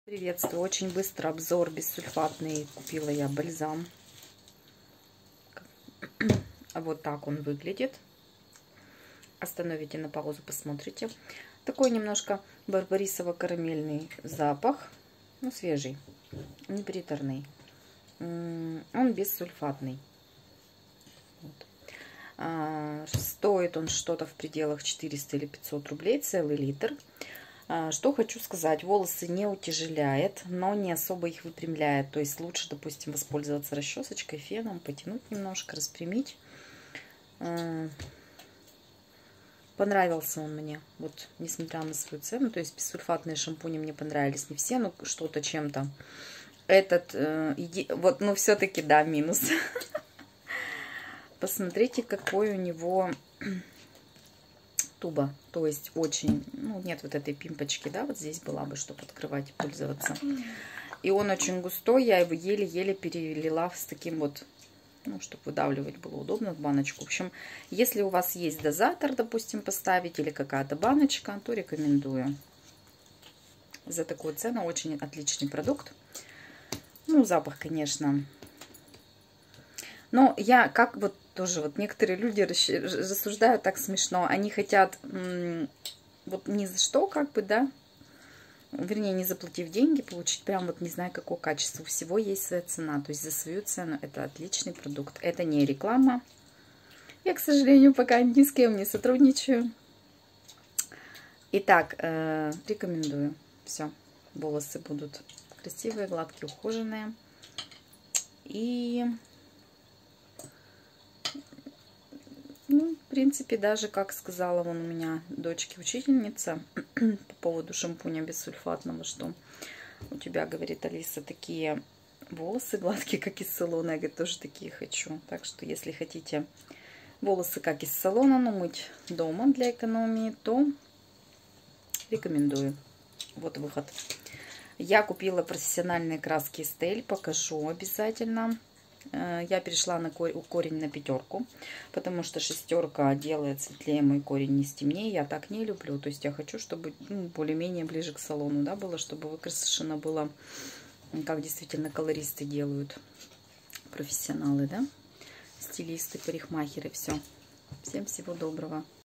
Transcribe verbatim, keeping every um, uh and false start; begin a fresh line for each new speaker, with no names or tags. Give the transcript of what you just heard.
Приветствую! Очень быстро обзор бессульфатный. Купила я бальзам. Вот так он выглядит. Остановите на паузу, посмотрите. Такой немножко барбарисово-карамельный запах. Ну, свежий, не приторный. Он бессульфатный. Вот. А, стоит он что-то в пределах четыреста или пятьсот рублей, целый литр. Что хочу сказать, волосы не утяжеляет, но не особо их выпрямляет. То есть лучше, допустим, воспользоваться расчесочкой, феном, потянуть немножко, распрямить. Понравился он мне, вот, несмотря на свою цену. То есть бессульфатные шампуни мне понравились не все, но что-то чем-то. Этот, вот, ну все-таки, да, минус. Посмотрите, какой у него... туба, то есть очень, ну, нет вот этой пимпочки, да, вот здесь была бы, чтобы открывать и пользоваться. И он очень густой, я его еле-еле перелила с таким вот, ну, чтобы выдавливать было удобно в баночку. В общем, если у вас есть дозатор, допустим, поставить или какая-то баночка, то рекомендую. За такую цену очень отличный продукт. Ну, запах, конечно. Но я как вот тоже, вот некоторые люди рассуждают так смешно. Они хотят вот ни за что, как бы, да, вернее, не заплатив деньги, получить прям вот не знаю какого качества. У всего есть своя цена. То есть за свою цену это отличный продукт. Это не реклама. Я, к сожалению, пока ни с кем не сотрудничаю. Итак, э, рекомендую. Все. Волосы будут красивые, гладкие, ухоженные. И... ну, в принципе, даже, как сказала вон у меня дочке учительница по поводу шампуня бессульфатного, что у тебя, говорит, Алиса, такие волосы гладкие, как из салона. Я, говорит, тоже такие хочу. Так что, если хотите волосы, как из салона, но мыть дома для экономии, то рекомендую. Вот выход. Я купила профессиональные краски Estelle, покажу обязательно. Я перешла на корень на пятерку, потому что шестерка делает светлее, мой корень не темнее. Я так не люблю. То есть я хочу, чтобы, ну, более-менее ближе к салону, да, было, чтобы выкрашено было, как действительно колористы делают, профессионалы, да, стилисты, парикмахеры. Все. Всем всего доброго.